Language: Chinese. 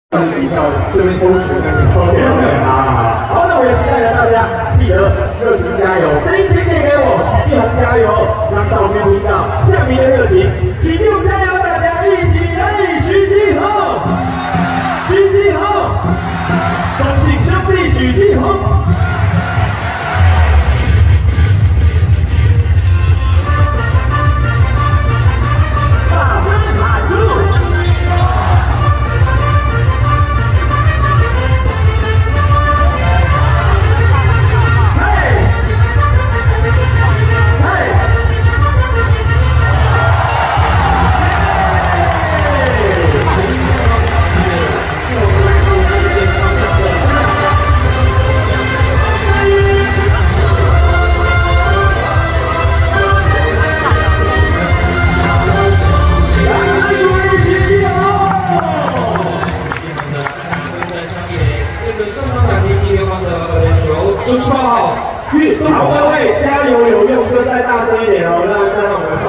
这边都觉得OK 啊，好，那我也期待着大家记得热情加油，声音请借给我，许继红加油，让赵轩听到向明的热情，许继红加油，大家一起来，许继红，许继红，恭喜兄弟许继红。 98号，好，各位加油有用，就再大声一点哦，让我们。